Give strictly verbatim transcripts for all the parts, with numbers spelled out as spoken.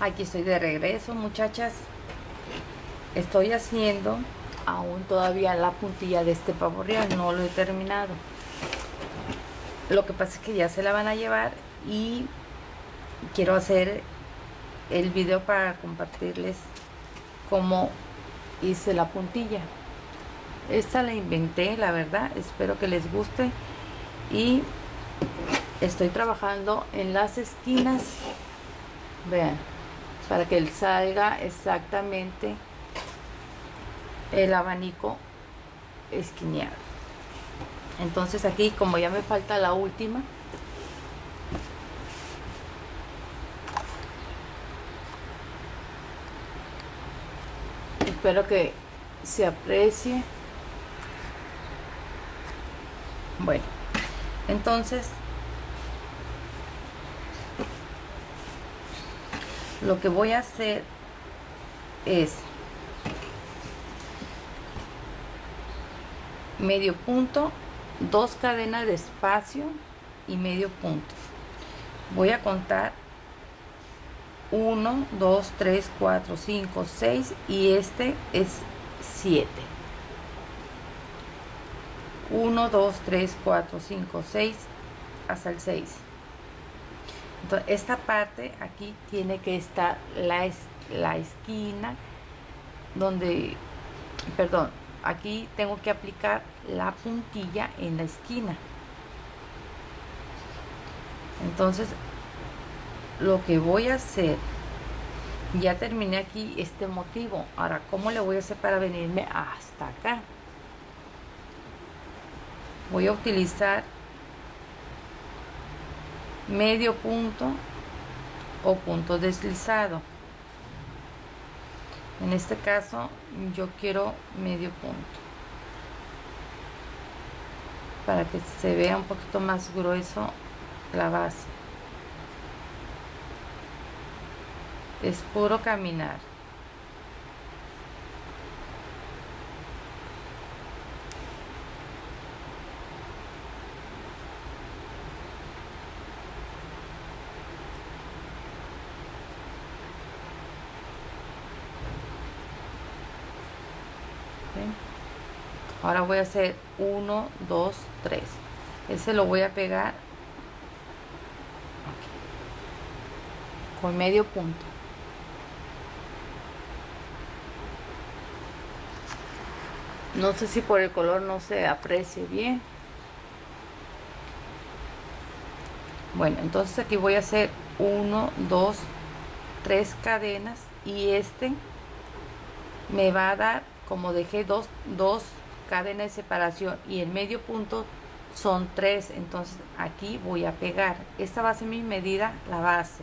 Aquí estoy de regreso, muchachas. Estoy haciendo aún todavía la puntilla de este pavo real, no lo he terminado. Lo que pasa es que ya se la van a llevar y quiero hacer el video para compartirles cómo hice la puntilla. Esta la inventé, la verdad, espero que les guste. Y estoy trabajando en las esquinas, vean, para que salga exactamente el abanico esquineado. Entonces aquí, como ya me falta la última, espero que se aprecie. Bueno, entonces lo que voy a hacer es medio punto, dos cadenas de espacio y medio punto. Voy a contar uno, dos, tres, cuatro, cinco, seis y este es siete. uno, dos, tres, cuatro, cinco, seis hasta el seis. Entonces esta parte aquí tiene que estar la, es, la esquina donde, perdón, aquí tengo que aplicar la puntilla en la esquina. Entonces lo que voy a hacer, ya terminé aquí este motivo. Ahora, ¿cómo le voy a hacer para venirme hasta acá? Voy a utilizar medio punto o punto deslizado. En este caso yo quiero medio punto para que se vea un poquito más grueso la base. Es puro caminar. Ahora voy a hacer uno, dos, tres. Ese lo voy a pegar aquí, con medio punto. No sé si por el color no se aprecie bien. Bueno, entonces aquí voy a hacer uno, dos, tres cadenas y este me va a dar, como dejé dos, dos cadenas de separación y el medio punto son tres, entonces aquí voy a pegar. Esta va a ser mi medida, la base,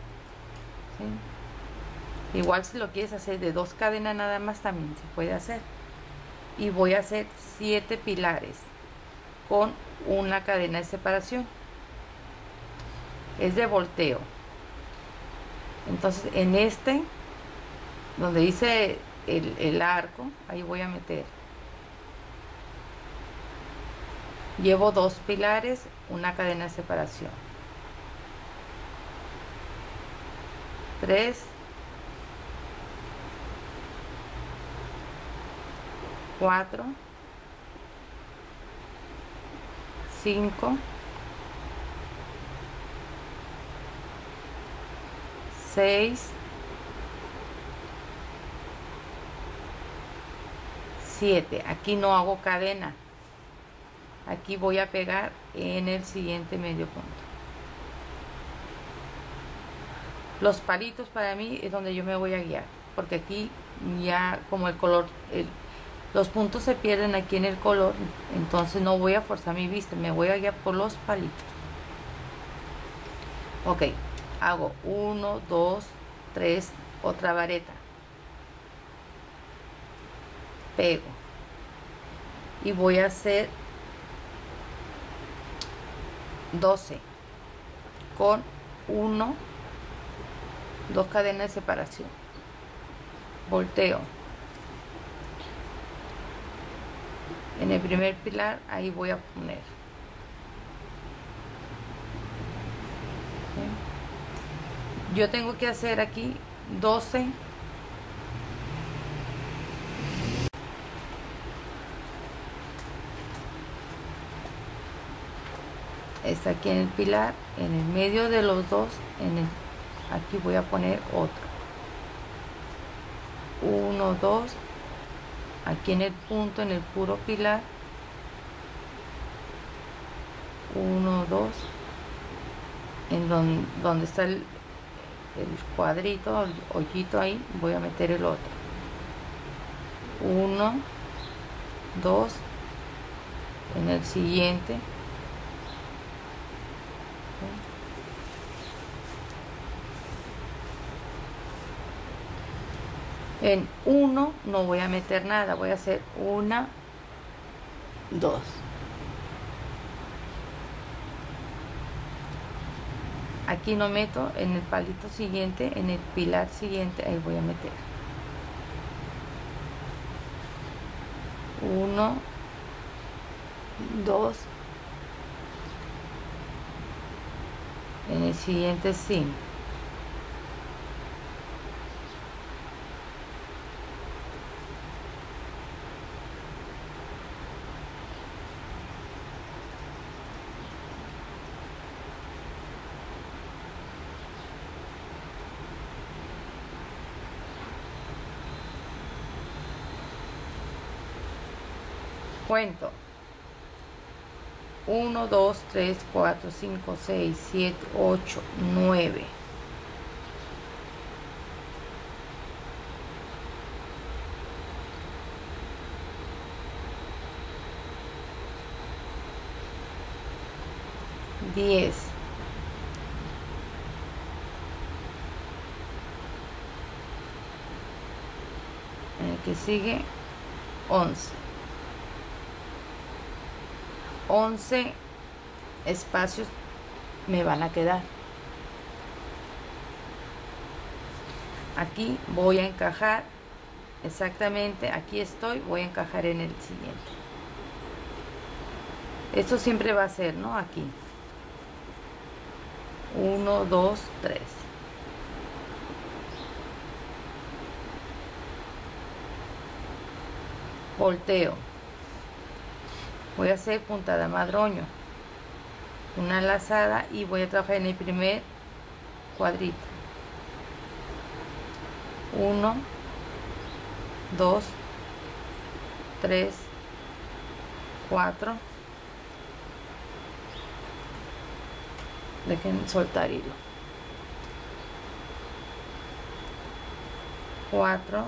¿sí? Igual si lo quieres hacer de dos cadenas nada más también se puede hacer. Y voy a hacer siete pilares con una cadena de separación. Es de volteo. Entonces en este donde dice el, el arco, ahí voy a meter, llevo dos pilares, una cadena de separación, tres, cuatro, cinco, seis, siete. Aquí no hago cadena, aquí voy a pegar en el siguiente medio punto. Los palitos para mí es donde yo me voy a guiar, porque aquí ya como el color, el, los puntos se pierden aquí en el color, entonces no voy a forzar mi vista, me voy a guiar por los palitos. Ok, hago uno, dos, tres, otra vareta, pego y voy a hacer doce con uno, dos cadenas de separación, volteo en el primer pilar, ahí voy a poner, ¿sí? Yo tengo que hacer aquí doce, está aquí en el pilar, en el medio de los dos, en el, aquí voy a poner otro, uno, dos, aquí en el punto, en el puro pilar, uno, dos, en donde, donde está el, el cuadrito, el hoyito ahí, voy a meter el otro, uno, dos, en el siguiente, en uno no voy a meter nada, voy a hacer una, dos, aquí no meto, en el palito siguiente, en el pilar siguiente, ahí voy a meter uno, dos, en el siguiente cinco, cuento uno, dos, tres, cuatro, cinco, seis, siete, ocho, nueve, diez, en el que sigue once, once espacios me van a quedar. Aquí voy a encajar exactamente, aquí estoy, voy a encajar en el siguiente. Esto siempre va a ser, ¿no? Aquí uno, dos, tres, volteo, voy a hacer puntada madroño, una lazada y voy a trabajar en el primer cuadrito, uno, dos, tres, cuatro, dejen soltar hilo, cuatro,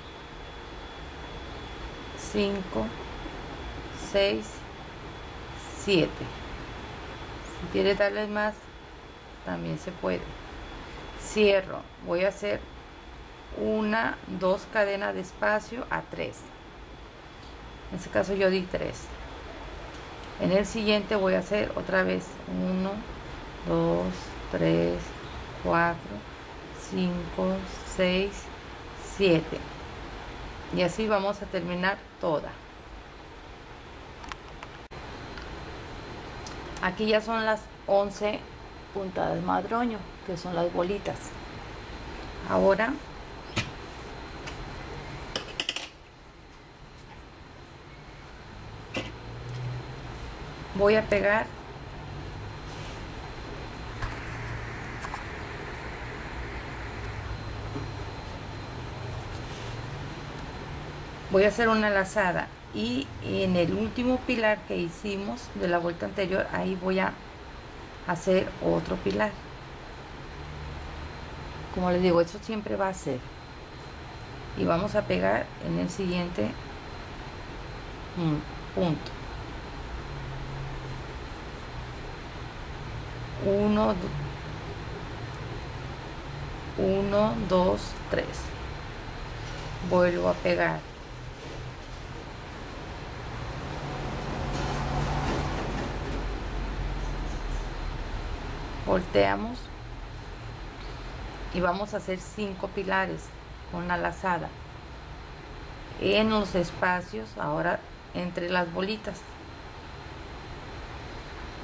cinco, seis, siete. Si quieres darles más, también se puede. Cierro, voy a hacer una, dos cadenas de espacio a tres. En este caso yo di tres. En el siguiente voy a hacer otra vez uno, dos, tres, cuatro, cinco, seis, siete. Y así vamos a terminar toda. Aquí ya son las once puntadas madroño, que son las bolitas. Ahora voy a pegar voy a hacer una lazada y en el último pilar que hicimos de la vuelta anterior, ahí voy a hacer otro pilar. Como les digo, eso siempre va a ser, y vamos a pegar en el siguiente punto, uno, uno, dos, tres, vuelvo a pegar, volteamos y vamos a hacer cinco pilares con una lazada en los espacios, ahora entre las bolitas,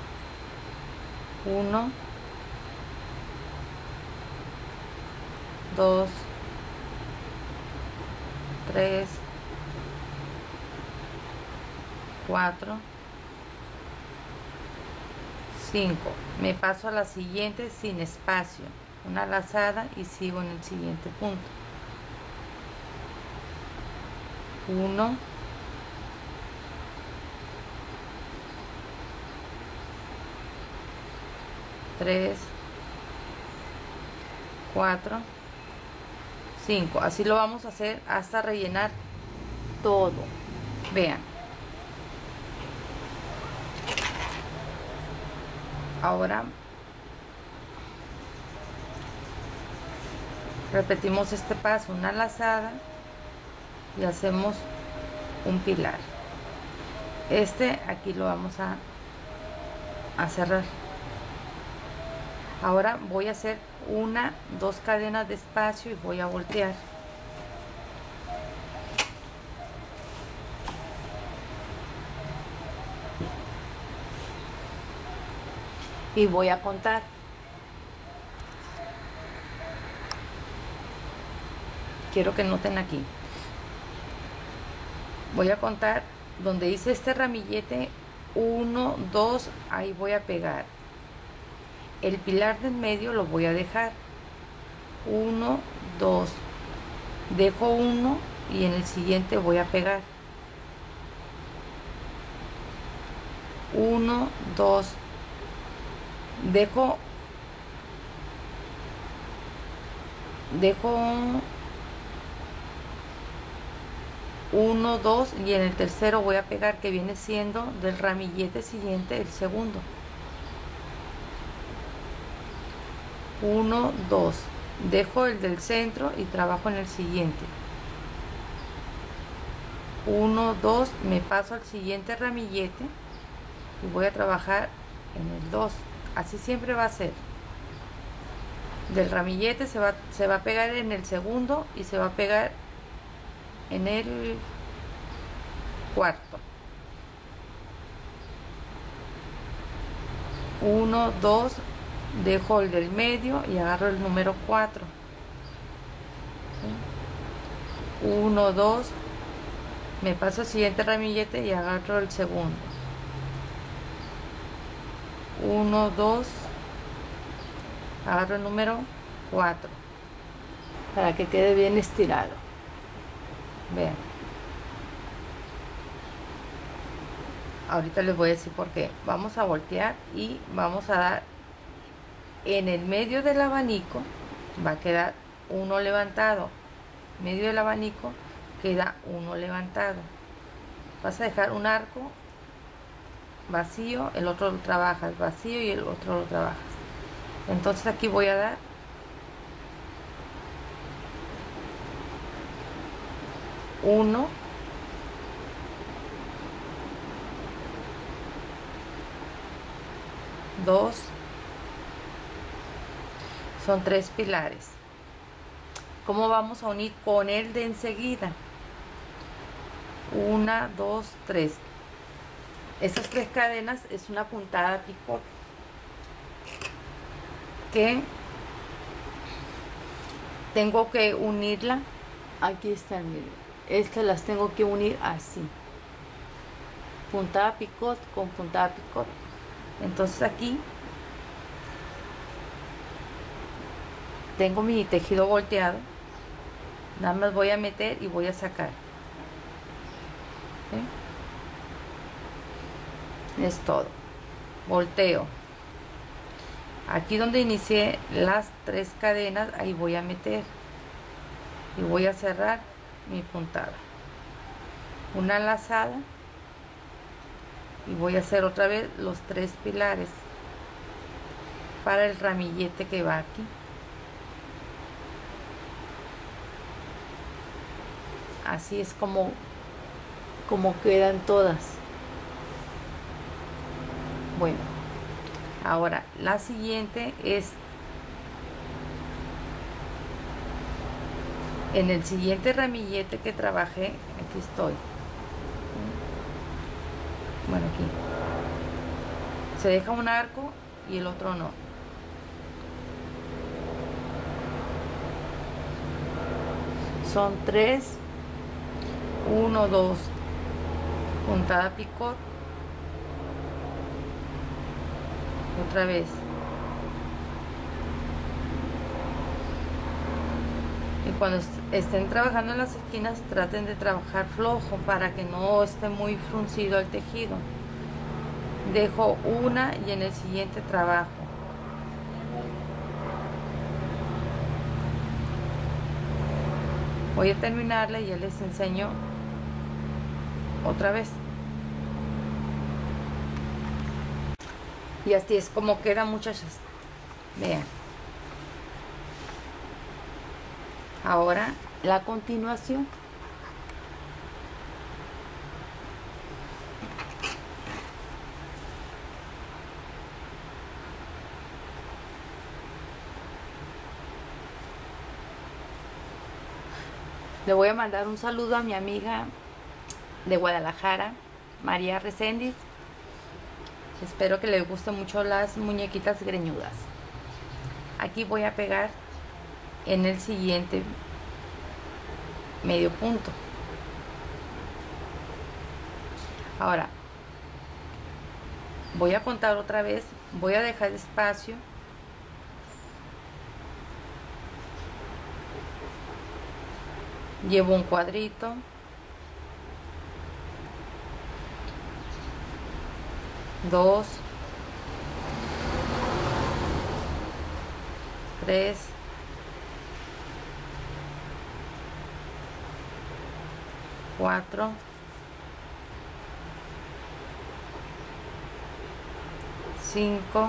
uno, dos, tres, cuatro, cinco. Me paso a la siguiente sin espacio, una lazada y sigo en el siguiente punto. uno, tres, cuatro, cinco. Así lo vamos a hacer hasta rellenar todo. Vean. Ahora repetimos este paso, una lazada y hacemos un pilar. Este aquí lo vamos a, a cerrar. Ahora voy a hacer una, dos cadenas de espacio y voy a voltear. Y voy a contar. Quiero que noten aquí. Voy a contar donde hice este ramillete, uno, dos, ahí voy a pegar. El pilar del medio lo voy a dejar. uno, dos. Dejo uno y en el siguiente voy a pegar. uno, dos. Dejo dejo uno, dos y en el tercero voy a pegar, que viene siendo del ramillete siguiente el segundo. uno, dos. Dejo el del centro y trabajo en el siguiente. uno, dos. Me paso al siguiente ramillete y voy a trabajar en el dos. Así siempre va a ser. Del ramillete se va, se va a pegar en el segundo y se va a pegar en el cuarto. uno, dos, dejo el del medio y agarro el número cuatro. uno, dos, me paso al siguiente ramillete y agarro el segundo. uno, dos, agarro el número cuatro para que quede bien estirado. Vean. Ahorita les voy a decir por qué. Vamos a voltear y vamos a dar en el medio del abanico, va a quedar uno levantado. Medio del abanico queda uno levantado. Vas a dejar un arco vacío, el otro lo trabajas vacío y el otro lo trabajas. Entonces aquí voy a dar uno, dos, son tres pilares. ¿Cómo vamos a unir con el de enseguida? Una, dos, tres. Esas tres cadenas es una puntada picot que tengo que unirla. Aquí está, miren. Estas las tengo que unir así, puntada picot con puntada picot. Entonces aquí tengo mi tejido volteado, nada más voy a meter y voy a sacar. ¿Sí? Es todo. Volteo. Aquí donde inicié las tres cadenas, ahí voy a meter y voy a cerrar mi puntada. Una lazada y voy a hacer otra vez los tres pilares para el ramillete que va aquí. Así es como como quedan todas. Bueno, ahora la siguiente es en el siguiente ramillete que trabajé. Aquí estoy. Bueno, aquí se deja un arco y el otro no. son tres, uno, dos, puntada picot, otra vez, y cuando estén trabajando en las esquinas traten de trabajar flojo para que no esté muy fruncido el tejido. Dejo una y en el siguiente trabajo. Voy a terminarla y ya les enseño otra vez. Y así es como queda, muchachas. Vean. Ahora la continuación. Le voy a mandar un saludo a mi amiga de Guadalajara, María Reséndiz. Espero que les gusten mucho las muñequitas greñudas. Aquí voy a pegar en el siguiente medio punto. Ahora voy a contar otra vez, voy a dejar espacio. Llevo un cuadrito, dos, tres, cuatro, cinco,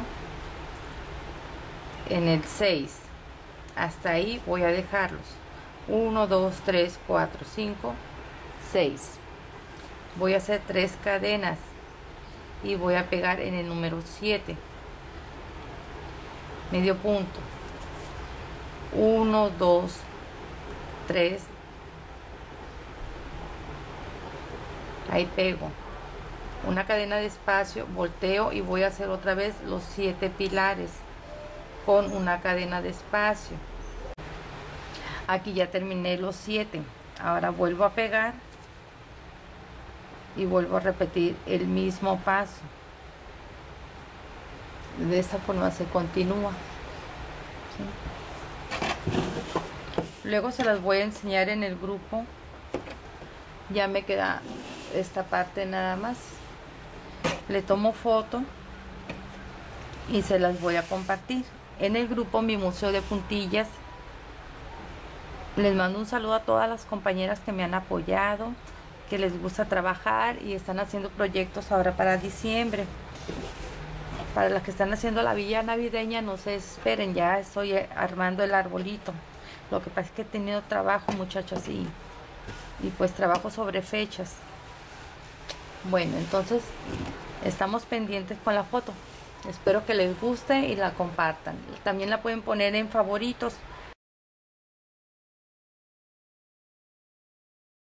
en el seis. Hasta ahí voy a dejarlos. uno, dos, tres, cuatro, cinco, seis. Voy a hacer tres cadenas y voy a pegar en el número siete, medio punto. uno, dos, tres. Ahí pego una cadena de espacio, volteo y voy a hacer otra vez los siete pilares con una cadena de espacio. Aquí ya terminé los siete. Ahora vuelvo a pegar y vuelvo a repetir el mismo paso. De esta forma se continúa, ¿sí? Luego se las voy a enseñar en el grupo. Ya me queda esta parte nada más. Le tomo foto y se las voy a compartir en el grupo Mi Museo de Puntillas. Les mando un saludo a todas las compañeras que me han apoyado, que les gusta trabajar y están haciendo proyectos ahora para diciembre. Para las que están haciendo la villa navideña, no se esperen, ya estoy armando el arbolito. Lo que pasa es que he tenido trabajo, muchachas, y, y pues trabajo sobre fechas. Bueno, entonces estamos pendientes con la foto. Espero que les guste y la compartan. También la pueden poner en favoritos